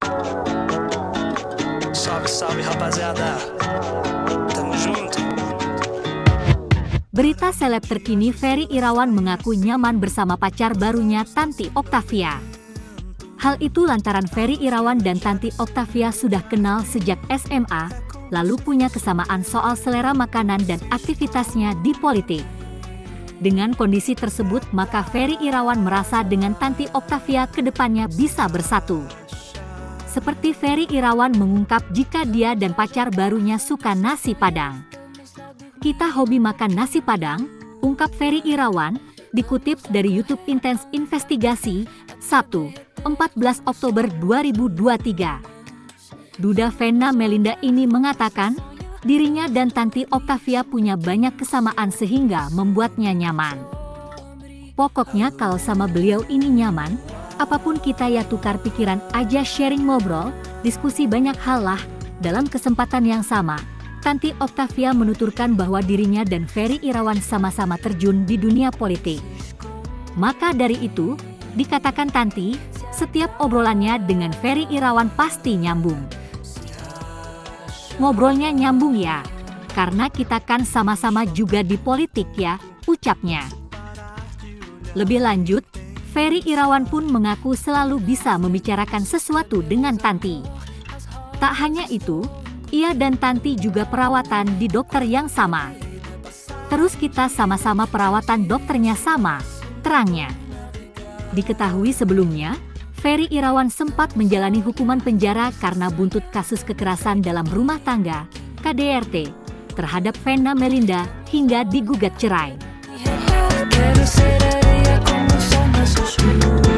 Salve, salve, rapaziada. Tamo junto. Berita seleb terkini, Ferry Irawan mengaku nyaman bersama pacar barunya Tanty Octavia. Hal itu lantaran Ferry Irawan dan Tanty Octavia sudah kenal sejak SMA, lalu punya kesamaan soal selera makanan dan aktivitasnya di politik. Dengan kondisi tersebut, maka Ferry Irawan merasa dengan Tanty Octavia kedepannya bisa bersatu. Seperti Ferry Irawan mengungkap jika dia dan pacar barunya suka nasi Padang. "Kita hobi makan nasi Padang," ungkap Ferry Irawan, dikutip dari YouTube Intense Investigasi, Sabtu, 14 Oktober 2023. Duda Vena Melinda ini mengatakan, dirinya dan Tanty Octavia punya banyak kesamaan sehingga membuatnya nyaman. "Pokoknya kalau sama beliau ini nyaman, apapun kita ya tukar pikiran aja, sharing, ngobrol, diskusi banyak hal lah." Dalam kesempatan yang sama, Tanty Octavia menuturkan bahwa dirinya dan Ferry Irawan sama-sama terjun di dunia politik. Maka dari itu, dikatakan Tanty, setiap obrolannya dengan Ferry Irawan pasti nyambung. "Ngobrolnya nyambung ya, karena kita kan sama-sama juga di politik ya," ucapnya. Lebih lanjut, Ferry Irawan pun mengaku selalu bisa membicarakan sesuatu dengan Tanty. Tak hanya itu, ia dan Tanty juga perawatan di dokter yang sama. "Terus kita sama-sama perawatan dokternya sama," terangnya. Diketahui sebelumnya, Ferry Irawan sempat menjalani hukuman penjara karena buntut kasus kekerasan dalam rumah tangga, KDRT, terhadap Vena Melinda hingga digugat cerai.